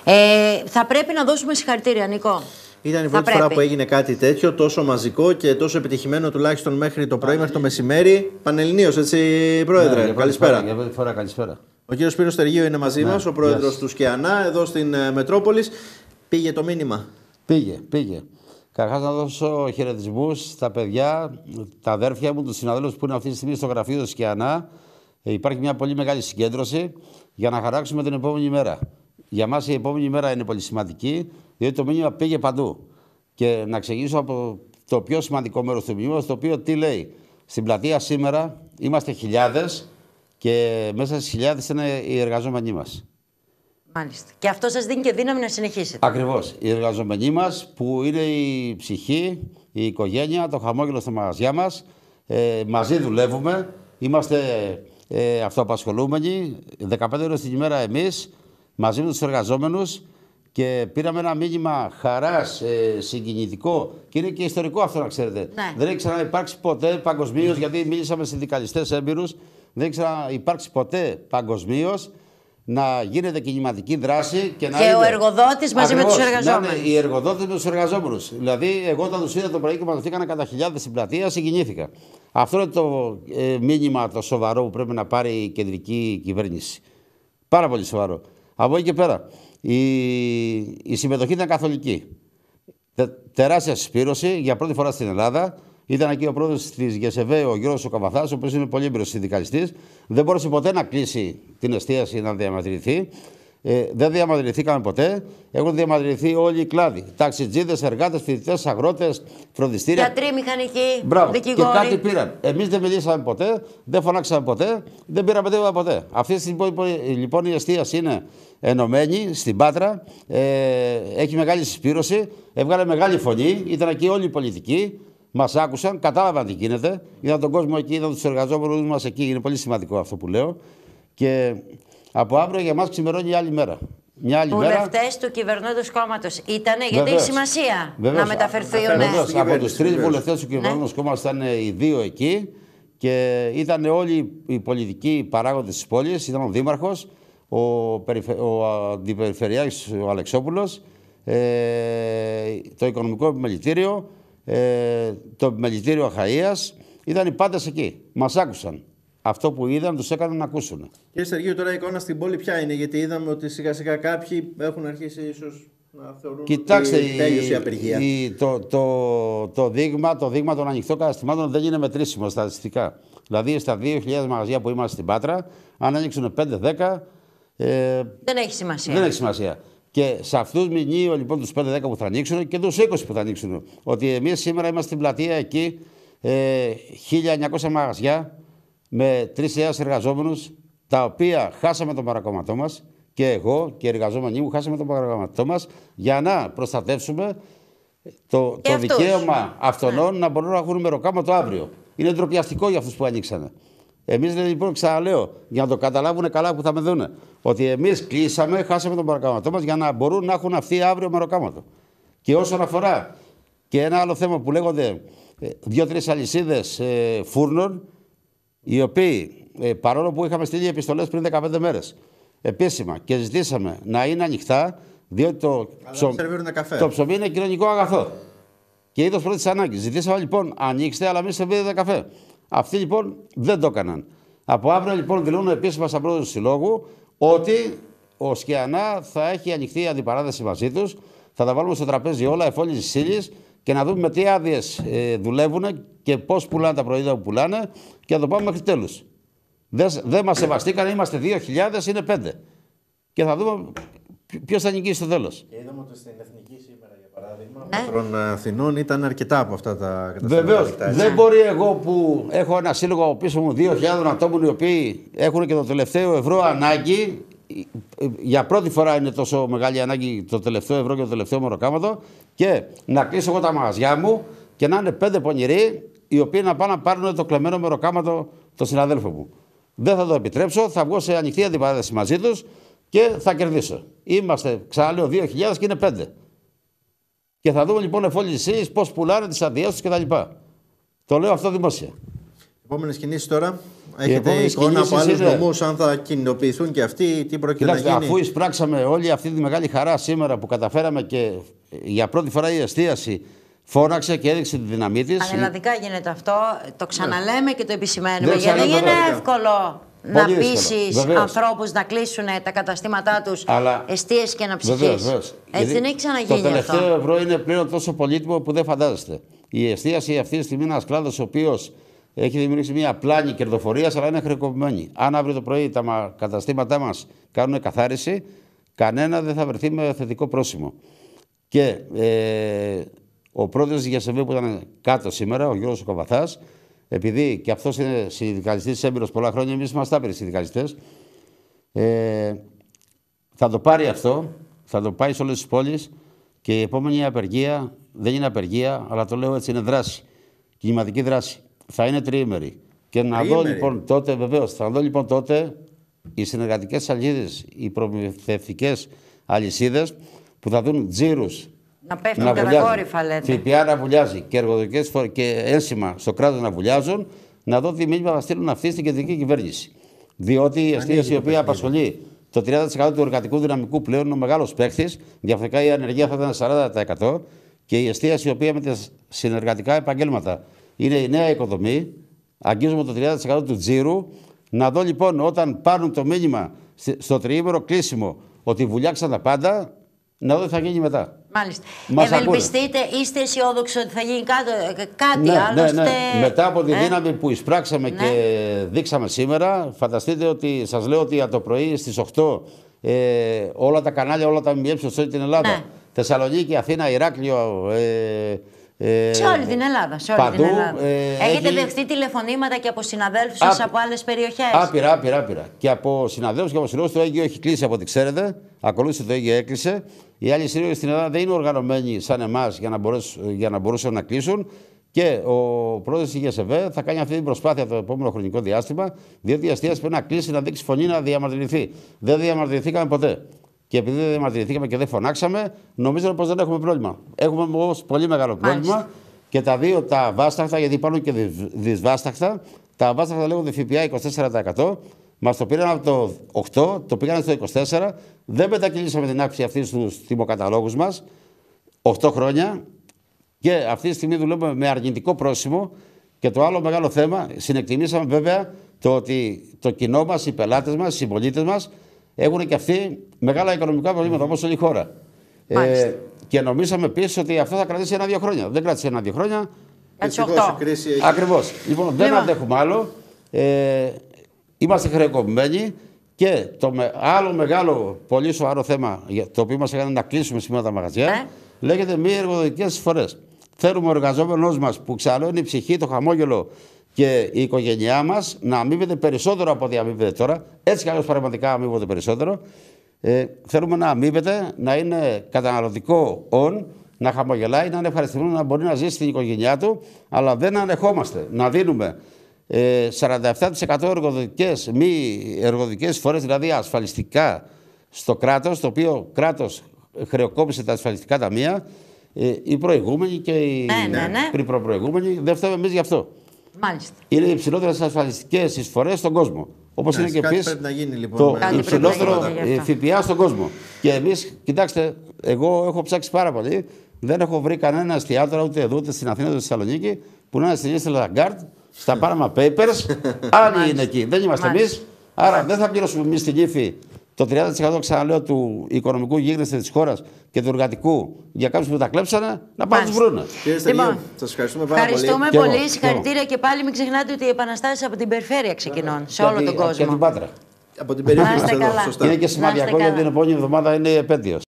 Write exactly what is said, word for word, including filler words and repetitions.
Ε, θα πρέπει να δώσουμε συγχαρητήρια, Νικό. Ήταν η πρώτη φορά που έγινε κάτι τέτοιο, τόσο μαζικό και τόσο επιτυχημένο, τουλάχιστον μέχρι το πρωί, μέχρι το μεσημέρι. Πανελληνίως, έτσι, Πρόεδρε. Ναι, καλησπέρα. Για πρώτη φορά, καλησπέρα. Ο κύριος Σπύρος Στεργίου είναι μαζί ναι, μας, ο πρόεδρος yes. του ΣΚΙΑΝΑ, εδώ στην Μετρόπολης. Πήγε το μήνυμα. Πήγε, πήγε. Καταρχάς να δώσω χαιρετισμούς στα παιδιά, τα αδέρφια μου, τους συναδέλφους που είναι αυτή τη στιγμή στο γραφείο του ΣΚΙΑΝΑ. Ε, υπάρχει μια πολύ μεγάλη συγκέντρωση για να χαράξουμε την επόμενη μέρα. Για μας η επόμενη μέρα είναι πολύ σημαντική, διότι το μήνυμα πήγε παντού. Και να ξεκινήσω από το πιο σημαντικό μέρος του μήνυματος, το οποίο τι λέει. Στην πλατεία σήμερα είμαστε χιλιάδες και μέσα στις χιλιάδες είναι οι εργαζόμενοι μας. Μάλιστα. Και αυτό σας δίνει και δύναμη να συνεχίσετε. Ακριβώς. Οι εργαζόμενοι μας που είναι η ψυχή, η οικογένεια, το χαμόγελο στα μαγαζιά μας. Ε, μαζί δουλεύουμε. Είμαστε ε, αυτοαπασχολούμενοι. δεκαπέντε ώρες την ημέρα εμείς, μαζί με τους εργαζόμενους. Και πήραμε ένα μήνυμα χαράς, ε, συγκινητικό και είναι και ιστορικό αυτό να ξέρετε. Ναι. Δεν έχει ξαναυπάρξει ποτέ παγκοσμίως, γιατί μίλησα με συνδικαλιστές έμπειρους, δεν έχει ξαναυπάρξει ποτέ παγκοσμίως να γίνεται κινηματική δράση και να και είναι... ο εργοδότης μαζί Ακριβώς, με τους εργαζόμενους. Να είναι οι εργοδότες με τους εργαζόμενους. Δηλαδή, εγώ όταν τους είδα το πρωί και μαζευτήκανε κατά χιλιάδες στην πλατεία, συγκινήθηκα. Αυτό είναι το ε, μήνυμα το σοβαρό που πρέπει να πάρει η κεντρική κυβέρνηση. Πάρα πολύ σοβαρό. Από εκεί και πέρα. Η, η συμμετοχή ήταν καθολική. Τε, τεράστια συσπήρωση για πρώτη φορά στην Ελλάδα. Ήταν εκεί ο πρόεδρος της ΓΕΣΕΒΕ, ο Γιώργος ο Καβαθάς, ο οποίος είναι πολύ έμπειρος συνδικαλιστής. Δεν μπόρεσε ποτέ να κλείσει την εστίαση να διαμαρτυρηθεί. Ε, δεν διαμαρτυρηθήκαμε ποτέ. Έχουν διαμαρτυρηθεί όλοι οι κλάδοι. Ταξιτζίδες, εργάτες, φοιτητές, αγρότες, φροντιστήρια. Γιατροί, μηχανικοί, Μπράβο. δικηγόροι. Και κάτι πήραν. Εμείς δεν μιλήσαμε ποτέ, δεν φωνάξαμε ποτέ, δεν πήραμε τίποτα ποτέ. Αυτή τη στιγμή λοιπόν η εστίαση είναι ενωμένη στην Πάτρα. Ε, έχει μεγάλη συσπήρωση. Έβγαλε μεγάλη φωνή. Ήταν εκεί όλοι οι πολιτικοί. Μας άκουσαν, κατάλαβαν τι γίνεται. Είδαν τον κόσμο εκεί, είδαν τους εργαζόμενους μας εκεί. Είναι πολύ σημαντικό αυτό που λέω. Και από αύριο για μας ξημερώνει η άλλη μέρα. Μια άλλη βουλευτές του κυβερνώντος κόμματος ήτανε, γιατί έχει σημασία Βεβαίως. να μεταφερθεί ο νέος. Από τους τρεις βουλευτές του κυβερνώντος ναι. κόμματος ήταν οι δύο εκεί και ήταν όλοι οι πολιτικοί παράγοντες της πόλης. Ήταν ο Δήμαρχος, ο, περιφε... ο Αντιπεριφερειάρχης ο Αλεξόπουλος, ε... το Οικονομικό Επιμελητήριο, ε... το Επιμελητήριο Αχαΐας. Ήταν οι πάντες εκεί. Μας άκουσαν. Αυτό που είδαν τους έκαναν να ακούσουν. Κύριε Στεργίου, τώρα η εικόνα στην πόλη ποια είναι, γιατί είδαμε ότι σιγά σιγά κάποιοι έχουν αρχίσει ίσως να θεωρούν Κοιτάξτε, ότι τέλειωσε η απεργία. Η, το, το, το, δείγμα, το δείγμα των ανοιχτών καταστημάτων δεν είναι μετρήσιμο στατιστικά. Δηλαδή στα δύο χιλιάδες μαγαζιά που είμαστε στην Πάτρα, αν ανοίξουν πέντε δέκα. Ε, δεν έχει σημασία. Δεν έχει σημασία. Και σε αυτούς μηνύω λοιπόν τους πέντε δέκα που θα ανοίξουν και τους είκοσι που θα ανοίξουν. Ότι εμείς σήμερα είμαστε στην πλατεία εκεί, ε, χίλια εννιακόσια μαγαζιά. Με τρεις χιλιάδες εργαζόμενους, τα οποία χάσαμε τον παρακομματό μας και εγώ και οι εργαζόμενοι μου χάσαμε τον παρακομματό μας για να προστατεύσουμε το, το δικαίωμα αυτών ναι. να μπορούν να έχουν μεροκάματο αύριο. Είναι ντροπιαστικό για αυτούς που ανοίξανε. Εμείς λοιπόν ξαναλέω, για να το καταλάβουν καλά που θα με δούνε, ότι εμείς κλείσαμε, χάσαμε τον παρακομματό μας για να μπορούν να έχουν αυτοί αύριο μεροκάματο. Και όσον αφορά και ένα άλλο θέμα που λέγονται δύο-τρεις αλυσίδες ε, φούρνων, οι οποίοι, ε, παρόλο που είχαμε στείλει επιστολές πριν δεκαπέντε μέρες, επίσημα και ζητήσαμε να είναι ανοιχτά, διότι το, ψω... το ψωμί είναι κοινωνικό αγαθό. Και είδος πρώτης ανάγκης. Ζητήσαμε λοιπόν, ανοίξτε, αλλά μην σερβίρετε καφέ. Αυτοί λοιπόν δεν το έκαναν. Από αύριο λοιπόν δηλώνουν επίσημα σαν πρόεδρος του Συλλόγου ότι ο ΣΚΙΑΝΑ θα έχει ανοιχτή αντιπαράθεση μαζί τους, θα τα βάλουμε στο τραπέζι όλα εφόλης της ύλης και να δούμε με τι άδειες ε, δουλεύουν και πώς πουλάνε τα προϊόντα που πουλάνε και να το πάμε μέχρι τέλους. Δεν δε μας σεβαστήκαν, είμαστε δύο χιλιάδες, είναι πέντε. Και θα δούμε ποιος θα νικήσει στο τέλος. Και είδαμε ότι στην Εθνική σήμερα, για παράδειγμα, ε? των Αθηνών ήταν αρκετά από αυτά τα καταστήματα. Βεβαίως. Δεν μπορεί εγώ που έχω ένα σύλλογο από πίσω μου δύο χιλιάδες ατόμων οι οποίοι έχουν και το τελευταίο ευρώ ανάγκη. Για πρώτη φορά είναι τόσο μεγάλη ανάγκη το τελευταίο ευρώ και το τελευταίο μεροκάματο. Και να κλείσω εγώ τα μαγαζιά μου και να είναι πέντε πονηροί οι οποίοι να πάνε να πάρουν το κλεμμένο μεροκάματο το συναδέλφο μου. Δεν θα το επιτρέψω, θα βγω σε ανοιχτή αντιπαράθεση μαζί τους και θα κερδίσω. Είμαστε, ξαναλέω, δύο χιλιάδες και είναι πέντε. Και θα δούμε λοιπόν εφόλης της ύλης πώς πουλάνε τις αδειές τους κτλ. Το λέω αυτό δημόσια. Επόμενες κινήσεις τώρα. Έχετε επόμενες εικόνα από κινήσεις άλλους είναι- νομούς, αν θα κινητοποιηθούν και αυτοί, τι πρόκειται Κοιτάξτε, να γίνει. αφού εισπράξαμε όλη αυτή τη μεγάλη χαρά σήμερα που καταφέραμε και για πρώτη φορά η εστίαση φώναξε και έδειξε τη δύναμή της. Πανελλαδικά γίνεται αυτό. Το ξαναλέμε και το επισημαίνουμε. Δεν Γιατί δεν είναι ξαναλέμε. εύκολο να Πολύ δύσκολο. πείσει Βεβαίως. ανθρώπους να κλείσουν τα καταστήματά τους Αλλά- εστίες και να Βεβαίως, ψηφίσει. βεβαίως. Έτσι Γιατί δεν έχει ξαναγίνει το τελευταίο αυτό. ευρώ είναι πλέον τόσο πολύτιμο που δεν φαντάζεστε. Η εστίαση αυτή τη στιγμή είναι ένα κλάδο ο οποίο έχει δημιουργήσει μια πλάνη κερδοφορία, αλλά είναι χρεοκοπημένη. Αν αύριο το πρωί τα μα- καταστήματά μα κάνουν καθάριση, κανένα δεν θα βρεθεί με θετικό πρόσημο. Και ε, ο πρόεδρος της ΓΕΣΕΒΕ που ήταν κάτω σήμερα, ο Γιώργος Κοβαθάς, επειδή και αυτός είναι συνδικαλιστής έμπειρος πολλά χρόνια, εμείς είμαστε άπειροι συνδικαλιστές, ε, θα το πάρει αυτό, θα το πάει σε όλες τις πόλεις και η επόμενη απεργία δεν είναι απεργία, αλλά το λέω έτσι, είναι δράση. Κινηματική δράση. Θα είναι τριήμερη. Και να δω Τριήμερη. λοιπόν τότε, βεβαίως, θα δω λοιπόν τότε οι συνεργατικές αλυσίδες, οι προμηθευτικές αλυσίδες που θα δουν τζίρους Να πέφτουν να κατακόρυφα, λέτε. ΦΠΑ να βουλιάζει και εργοδοτικές φορ... και ένσημα στο κράτος να βουλιάζουν, να δω τι μήνυμα θα στείλουν αυτοί στην κεντρική κυβέρνηση. Διότι η εστίαση η οποία απασχολεί το τριάντα τοις εκατό του εργατικού δυναμικού πλέον είναι ο μεγάλος παίκτης, διαφορετικά η ανεργία θα ήταν σαράντα τοις εκατό και η εστίαση η οποία με τα συνεργατικά επαγγέλματα είναι η νέα οικοδομή, αγγίζουμε το τριάντα τοις εκατό του τζίρου. Να δω λοιπόν όταν πάρουν το μήνυμα στο τριήμερο κλείσιμο ότι βουλιάξαν τα πάντα, να δω τι θα γίνει μετά. Μάλιστα. Μας Ευελπιστείτε, είστε αισιόδοξοι ότι θα γίνει κάτι, κάτι Ναι, άλλωστε. ναι, ναι. Μετά από τη ε, δύναμη που εισπράξαμε Ναι. και δείξαμε σήμερα, φανταστείτε ότι σας λέω ότι από το πρωί στις οκτώ ε, όλα τα κανάλια, όλα τα ΜΜΕ σε όλη την Ελλάδα, Ναι. Θεσσαλονίκη, Αθήνα, Ηράκλειο, ε, ε, Σε όλη την Ελλάδα. Σε όλη παντού, την Ελλάδα. ε, Έχετε έχει- δεχτεί τηλεφωνήματα και από συναδέλφους σας Άπει- από άλλες περιοχές. Άπειρα, άπειρα, άπειρα. Και από συναδέλφους και από συλλόγους το Αίγυο έχει κλείσει από ό,τι ξέρετε. Ακολούθησε το Αίγυο έκλεισε. Οι άλλοι σύλλογοι στην Ελλάδα δεν είναι οργανωμένοι σαν εμάς για να, μπορέσουν, για να μπορούσαν να κλείσουν. Και ο πρόεδρος της ΓΕΣΕΒΕ θα κάνει αυτή την προσπάθεια το επόμενο χρονικό διάστημα, διότι η εστίαση πρέπει να κλείσει, να δείξει φωνή, να διαμαρτυρηθεί. Δεν διαμαρτυρηθήκαμε ποτέ. Και επειδή δεν διαμαρτυρηθήκαμε και δεν φωνάξαμε, νομίζω πως δεν έχουμε πρόβλημα. Έχουμε όμως πολύ μεγάλο πρόβλημα. Μάλιστα. Και τα δύο τα βάσταχτα, γιατί υπάρχουν και δυσ- δυσβάσταχτα, τα βάσταχτα λέγονται ΦΠΑ είκοσι τέσσερα τοις εκατό. Μας το πήραν από το οκτώ, το πήγαν στο είκοσι τέσσερα τοις εκατό. Δεν μετακυλήσαμε την αύξηση αυτή στους τιμοκαταλόγους μας. οκτώ χρόνια. Και αυτή τη στιγμή δουλεύουμε με αρνητικό πρόσημο. Και το άλλο μεγάλο θέμα, συνεκτιμήσαμε βέβαια το ότι το κοινό μας, οι πελάτες μας, οι συμπολίτες μας έχουν και αυτοί μεγάλα οικονομικά προβλήματα όπως όλη η χώρα. Μάλιστα. Ε, και νομίζαμε επίσης ότι αυτό θα κρατήσει ένα-δύο χρόνια. Δεν κράτησε ένα-δύο χρόνια. Για τις Δυστυχώς, οκτώ. η κρίση έχει- Ακριβώς. Λοιπόν, δεν Λοιπόν. αντέχουμε άλλο. Ε, είμαστε χρεοκοπημένοι και το με, άλλο μεγάλο, πολύ σοβαρό θέμα για το οποίο μας έκανε να κλείσουμε σήμερα τα μαγαζιά Ναι. λέγεται μη εργοδοτικές εισφορές. Θέλουμε ο εργαζόμενος μας που ξαναλέω η ψυχή, το χαμόγελο και η οικογένειά μας να αμείβεται περισσότερο από ό,τι αμείβεται τώρα. Έτσι κι αλλιώς πραγματικά αμείβονται περισσότερο. Ε, θέλουμε να αμείβεται, να είναι καταναλωτικό on, να χαμογελάει, να είναι ευχαριστημένο, να μπορεί να ζήσει στην οικογένειά του, αλλά δεν ανεχόμαστε να δίνουμε ε, σαράντα επτά τοις εκατό εργοδοτικές, μη εργοδοτικές φορές, δηλαδή ασφαλιστικά στο κράτος, το οποίο κράτος χρεοκόπησε τα ασφαλιστικά ταμεία, ε, οι προηγούμενοι και οι Ναι, ναι, ναι. πριν προπροηγούμενοι, δεν φταίμε εμείς γι' αυτό. Μάλιστα. Είναι οι υψηλότερες ασφαλιστικές εισφορές στον κόσμο. Όπως Ναι, είναι και κάτι επίσης πρέπει να γίνει, λοιπόν, το με- Κάτι πρέπει να υψηλότερο γίνει γι' αυτό. ε, ΦΠΑ στον κόσμο. Και εμείς, κοιτάξτε, εγώ έχω ψάξει πάρα πολύ. Δεν έχω βρει κανένα εστιατόριο ούτε εδώ, ούτε στην Αθήνα, ούτε στη Θεσσαλονίκη που να είναι στην Ίστρε Λαγκάρτ, στα Panama Papers. Άλλοι είναι εκεί. Δεν είμαστε Μάλιστα. εμείς. Άρα δεν θα πληρώσουμε εμείς την ύφη το τριάντα τοις εκατό ξαναλέω του οικονομικού γίγνεσθε της χώρας και του εργατικού για κάποιους που τα κλέψανε να πάνε να τους Μάλιστα. βρούνε. Κύριε Στεργίου, Λοιπόν, σας ευχαριστούμε πάρα Ευχαριστούμε Και εγώ, πολύ. και Συγχαρητήρια και πάλι μην ξεχνάτε ότι οι επαναστάσεις από την περιφέρεια ξεκινούν σε όλο Και τον τη- Και την κόσμο. Πάτρα. Από την περιοχή Να μας είστε εδώ, καλά. σωστά. Είναι και Να είστε σημαντικό γιατί καλά. την επόμενη εβδομάδα είναι επέτειος.